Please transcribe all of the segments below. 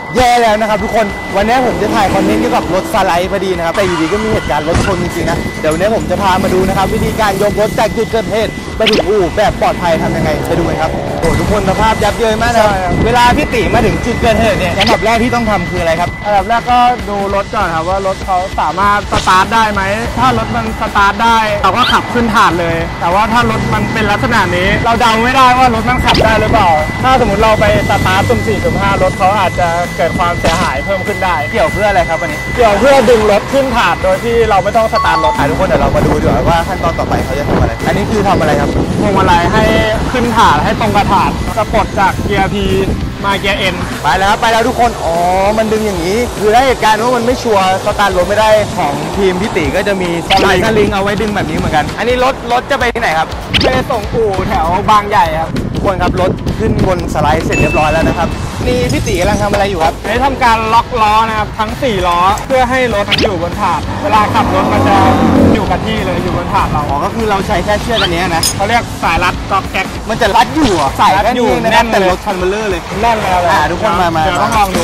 แย่แล้วนะครับทุกคนวันนี้ผมจะถ่ายคอนเทนต์เกี่ยวกับรถสไลด์พอดีนะครับแต่อยู่ดีก็มีเหตุการณ์รถชนจริงๆนะเดี๋ยววันนี้ผมจะพามาดูนะครับวิธีการยกรถจากจุดเกิดเหตุไปถึงอู่แบบปลอดภัยทำยังไงไปดูกันครับโอ้ทุกคนสภาพยับเยินมากนะครับเวลาพี่ติมาถึงจุดเกิดเหตุเนี่ยอันดับแรกที่ต้องทำคืออะไรครับอันดับแรกก็ดูรถก่อนครับว่ารถเขาสามารถสตาร์ทได้ไหมถ้ารถมันสตาร์ทได้เราก็ขับขึ้นฐานเลยแต่ว่าถ้ารถมันเป็นลักษณะนี้เราเดาไม่ได้ว่ารถมันขับได้หรือเปล่าถ้าสมมติเราไปสตาร์ทสุ่ม4สุ่ม5รถเขาอาจจะเกิดความเสียหายเพิ่มขึ้นได้เกี่ยวเพื่ออะไรครับวันนี้เกี่ยวเพื่อดึงรถขึ้นฐานโดยที่เราไม่ต้องสตาร์ทรถทุกคนเดี๋ยวเรามาดูดีกว่าว่าขั้นตอนต่อไปเขาจะทำอะไรอันนี้คือทำอะไรครับพวงมาลัยให้ขึ้นฐานให้ตรงกระฐานจะปลดจากเกียร์ P มาเกียร์ N ไปแล้วไปแล้วทุกคนอ๋อมันดึงอย่างนี้คือถ้าเหตุการณ์ว่ามันไม่ชัวร์สตาร์ทรถไม่ได้ของทีมพี่ติก็จะมีสลิงเอาไว้ดึงแบบนี้เหมือนกันอันนี้รถจะไปที่ไหนครับไปส่งอู่แถวบางใหญ่ครับทุกคนครับรถขึ้นบนสไลด์เสร็จเรียบร้อยแล้วนะครับนี่พี่ติกำลังทำอะไรอยู่ครับได้ทำการล็อกล้อนะครับทั้ง4ล้อเพื่อให้รถมันอยู่บนฐานเวลาขับรถมันจะอยู่กับที่เลยอยู่บนฐานเราอ๋อก็คือเราใช้แค่เชือกอันนี้นะเขาเรียกสายรัดก๊อกแก๊กมันจะรัดอยู่อ่ะสายรัดอยู่แน่นแต่รถคันเบลเลอร์เลยแน่นแล้วทุกคนมาเดี๋ยวต้องลองดู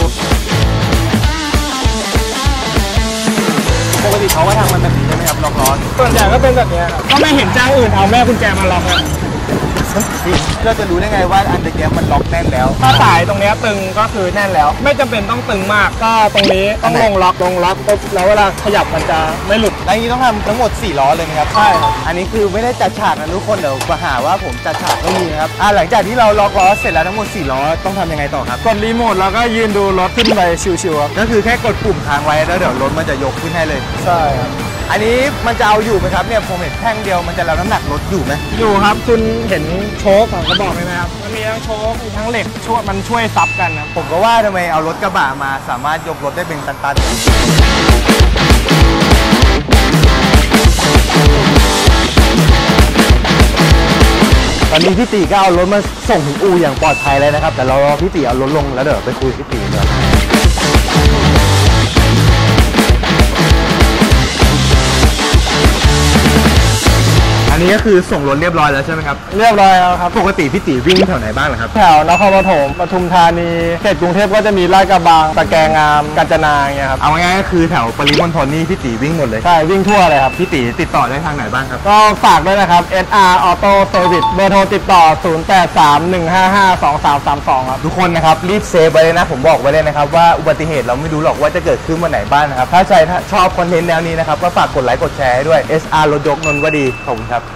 ปกติเขาก็ทำมันแบบนี้ใช่ไหมครับล็อกล้อส่วนใหญ่ก็เป็นแบบนี้ก็ไม่เห็นเจ้าอื่นเอาแม่กุญแจมาล็อกเราจะรู้ได้ไงว่าอันเดอร์แกรมันล็อกแน่นแล้วถ้าสายตรงนี้ตึงก็คือแน่นแล้วไม่จำเป็นต้องตึงมากก็ตรงนี้ต้องลงล็อกปุ๊บแล้วเวลาขยับมันจะไม่หลุดแล้วนี้ต้องทำทั้งหมด4ล้อเลยครับใช่อันนี้คือไม่ได้จัดฉากนะทุกคนเดี๋ยวมาหาว่าผมจัดฉากไม่มีนะครับหลังจากที่เราล็อกล้อเสร็จแล้วทั้งหมด4ล้อต้องทำยังไงต่อครับกดรีโมทแล้วก็ยืนดูรถขึ้นไปชิวๆก็คือแค่กดปุ่มค้างไว้แล้วเดี๋ยวรถมันจะยกขึ้นให้เลยใช่ครับอันนี้มันจะเอาอยู่ไหมครับเนี่ยผมเห็นแท่งเดียวมันจะรับน้ำหนักรถอยู่ไหมอยู่ครับคุณเห็นโชคของกระบอกไหมครับมันมีทั้งโชคมีทั้งเหล็กมันช่วยซับกันนะผมก็ว่าทำไมเอารถกระบะมาสามารถยกรถได้เป็นตันตอนนี้พี่ติก็เอารถมาส่งถึงอู่อย่างปลอดภัยเลยนะครับแต่เรารอพี่ติเอารถลงแล้วเดี๋ยวไปคุยพี่ติกันอันนี้ก็คือส่งรถเรียบร้อยแล้วใช่ไหมครับเรียบร้อยแล้วครับปกติพี่ติวิ่งแถวไหนบ้างครับแถวนครปฐมปทุมธานีเขตกรุงเทพก็จะมีลาดกระบังตะแกรงงามกาญจนาอย่างเงี้ยครับเอาง่ายๆก็คือแถวปริมณฑลนี่พี่ติวิ่งหมดเลยใช่วิ่งทั่วเลยครับพี่ติติดต่อได้ทางไหนบ้างครับก็ฝากด้วยนะครับ SR Auto Service เบอร์โทรติดต่อ0831552332ครับทุกคนนะครับรีบเซฟไว้เลยนะผมบอกไว้เลยนะครับว่าอุบัติเหตุเราไม่รู้หรอกว่าจะเกิดขึ้นวันไหนบ้างนะครับถ้าชอบคอนเทนต์แนวนี้นะครับก็ฝากกดไลค์กดแชร์ให้ด้วย SR รถยกนนท์วดีขอบคุณครับ